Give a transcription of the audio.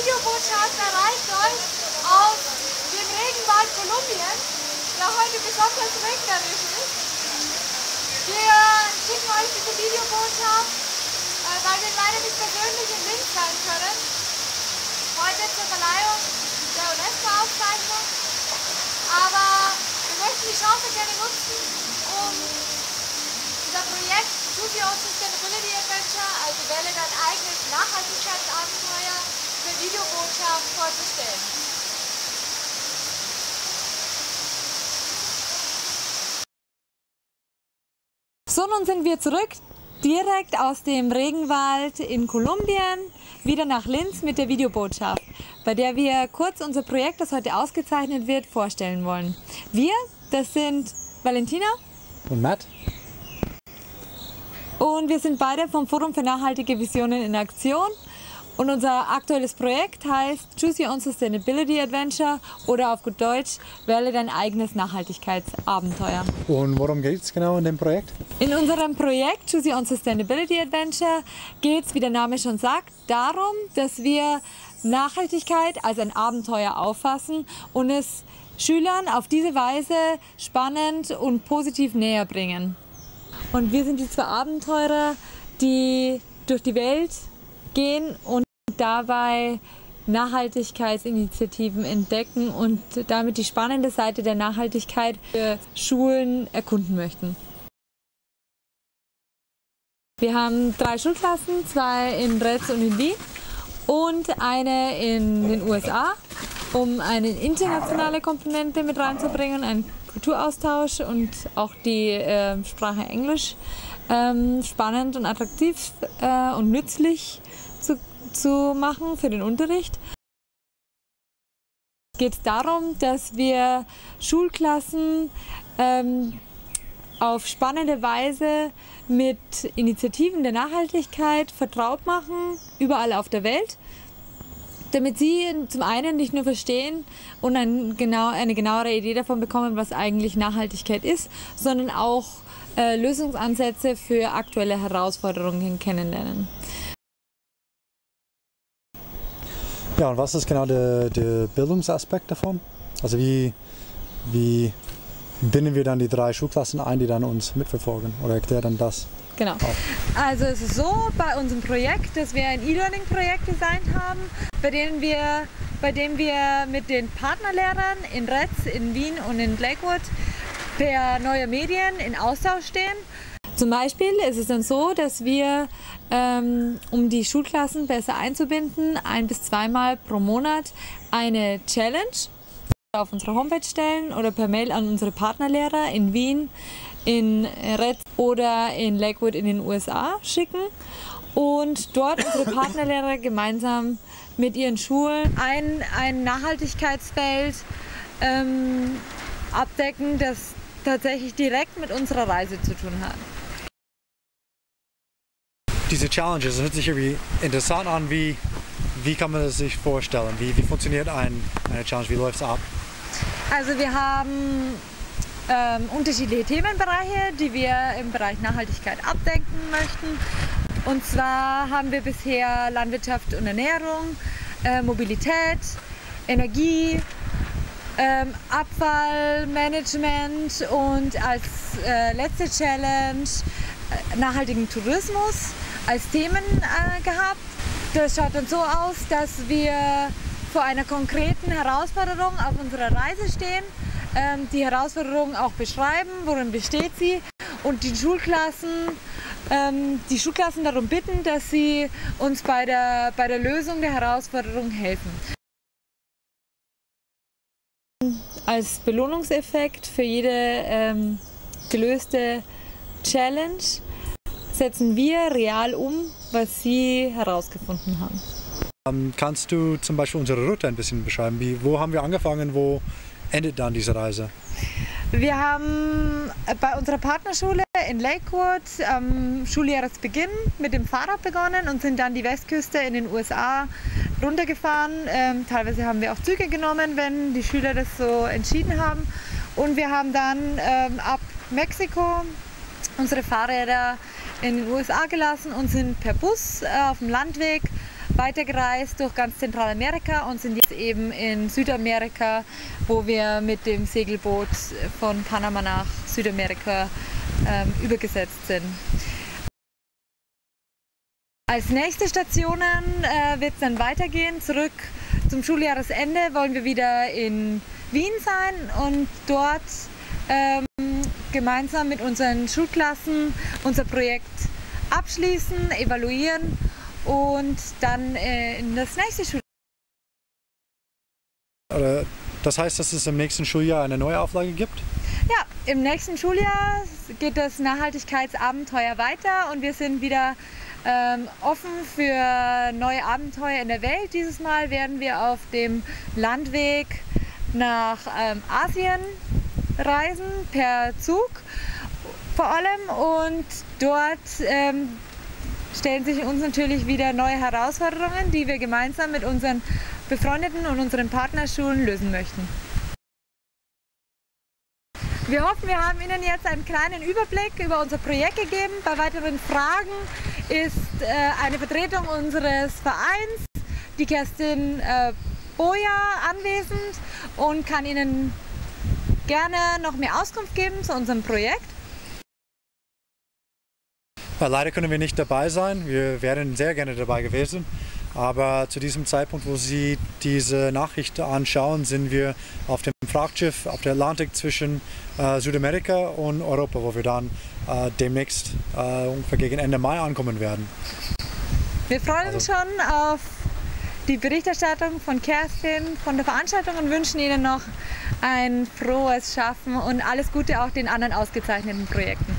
Videobotschaft erreicht euch aus dem Regenwald Kolumbiens, der heute besonders regnerisch ist. Wir schicken euch diese Videobotschaft, weil wir leider nicht persönlich in Linz sein können. Heute zur Verleihung der UNESCO-Auszeichnung. Aber wir möchten die Chance gerne nutzen, um unser Projekt Choose Your Own Sustainability Adventure, also wähle dein eigenes Nachhaltigkeitsabenteuer, per Videobotschaft vorzustellen. So, nun sind wir zurück, direkt aus dem Regenwald in Kolumbien, wieder nach Linz mit der Videobotschaft, bei der wir kurz unser Projekt, das heute ausgezeichnet wird, vorstellen wollen. Wir, das sind Valentina und Matt. Und wir sind beide vom Forum für nachhaltige Visionen in Aktion. Und unser aktuelles Projekt heißt Choose Your Own Sustainability Adventure oder auf gut Deutsch, wähle dein eigenes Nachhaltigkeitsabenteuer. Und worum geht es genau in dem Projekt? In unserem Projekt Choose Your Own Sustainability Adventure geht es, wie der Name schon sagt, darum, dass wir Nachhaltigkeit als ein Abenteuer auffassen und es Schülern auf diese Weise spannend und positiv näher bringen. Und wir sind die zwei Abenteurer, die durch die Welt gehen und dabei Nachhaltigkeitsinitiativen entdecken und damit die spannende Seite der Nachhaltigkeit für Schulen erkunden möchten. Wir haben 3 Schulklassen, 2 in Retz und in Wien und eine in den USA, um eine internationale Komponente mit reinzubringen, einen Kulturaustausch und auch die Sprache Englisch spannend und attraktiv und nützlich zu machen für den Unterricht. Es geht darum, dass wir Schulklassen auf spannende Weise mit Initiativen der Nachhaltigkeit vertraut machen, überall auf der Welt, damit sie zum einen nicht nur verstehen und eine genauere Idee davon bekommen, was eigentlich Nachhaltigkeit ist, sondern auch Lösungsansätze für aktuelle Herausforderungen kennenlernen. Ja, und was ist genau der Bildungsaspekt davon? Also wie binden wir dann die 3 Schulklassen ein, die dann uns mitverfolgen, oder erklärt dann das? Genau. Also es ist so bei unserem Projekt, dass wir ein E-Learning-Projekt designt haben, bei dem wir mit den Partnerlehrern in Retz, in Wien und in Lakewood per neue Medien in Austausch stehen. Zum Beispiel ist es dann so, dass wir, um die Schulklassen besser einzubinden, 1- bis 2-mal pro Monat eine Challenge auf unserer Homepage stellen oder per Mail an unsere Partnerlehrer in Wien, in Retz oder in Lakewood in den USA schicken und dort unsere Partnerlehrer gemeinsam mit ihren Schulen ein Nachhaltigkeitsfeld abdecken, das tatsächlich direkt mit unserer Reise zu tun hat. Diese Challenges, das hört sich irgendwie interessant an. Wie kann man das sich vorstellen? Wie funktioniert eine Challenge? Wie läuft es ab? Also wir haben unterschiedliche Themenbereiche, die wir im Bereich Nachhaltigkeit abdecken möchten. Und zwar haben wir bisher Landwirtschaft und Ernährung, Mobilität, Energie, Abfallmanagement und als letzte Challenge nachhaltigen Tourismus als Themen gehabt. Das schaut dann so aus, dass wir vor einer konkreten Herausforderung auf unserer Reise stehen, die Herausforderung auch beschreiben, worin besteht sie, und die Schulklassen darum bitten, dass sie uns bei der Lösung der Herausforderung helfen. Als Belohnungseffekt für jede gelöste Challenge setzen wir real um, was sie herausgefunden haben. Kannst du zum Beispiel unsere Route ein bisschen beschreiben? Wo haben wir angefangen, wo endet dann diese Reise? Wir haben bei unserer Partnerschule in Lakewood am Schuljahresbeginn mit dem Fahrrad begonnen und sind dann die Westküste in den USA runtergefahren. Teilweise haben wir auch Züge genommen, wenn die Schüler das so entschieden haben. Und wir haben dann ab Mexiko unsere Fahrräder in den USA gelassen und sind per Bus auf dem Landweg weitergereist durch ganz Zentralamerika und sind jetzt eben in Südamerika, wo wir mit dem Segelboot von Panama nach Südamerika übergesetzt sind. Als nächste Stationen wird es dann weitergehen. Zurück zum Schuljahresende wollen wir wieder in Wien sein und dort gemeinsam mit unseren Schulklassen unser Projekt abschließen, evaluieren und dann in das nächste Schuljahr. Das heißt, dass es im nächsten Schuljahr eine neue Auflage gibt? Ja, im nächsten Schuljahr geht das Nachhaltigkeitsabenteuer weiter und wir sind wieder offen für neue Abenteuer in der Welt. Dieses Mal werden wir auf dem Landweg nach Asien reisen, per Zug vor allem, und dort stellen sich uns natürlich wieder neue Herausforderungen, die wir gemeinsam mit unseren befreundeten und unseren Partnerschulen lösen möchten. Wir hoffen, wir haben Ihnen jetzt einen kleinen Überblick über unser Projekt gegeben. Bei weiteren Fragen ist eine Vertretung unseres Vereins, die Kerstin Boja, anwesend und kann Ihnen gerne noch mehr Auskunft geben zu unserem Projekt. Leider können wir nicht dabei sein. Wir wären sehr gerne dabei gewesen. Aber zu diesem Zeitpunkt, wo Sie diese Nachricht anschauen, sind wir auf dem Frachtschiff auf der Atlantik zwischen Südamerika und Europa, wo wir dann demnächst ungefähr gegen Ende Mai ankommen werden. Wir freuen uns schon auf die Berichterstattung von Kerstin von der Veranstaltung und wünschen Ihnen noch ein frohes Schaffen und alles Gute auch den anderen ausgezeichneten Projekten.